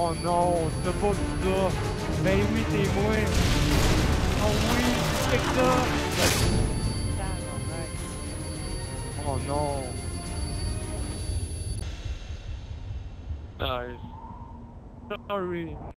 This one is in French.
Oh non, t'as pas vu ça. Ben oui, t'es moi. Oh oui, c'est ça. Oh non. Nice. Sorry.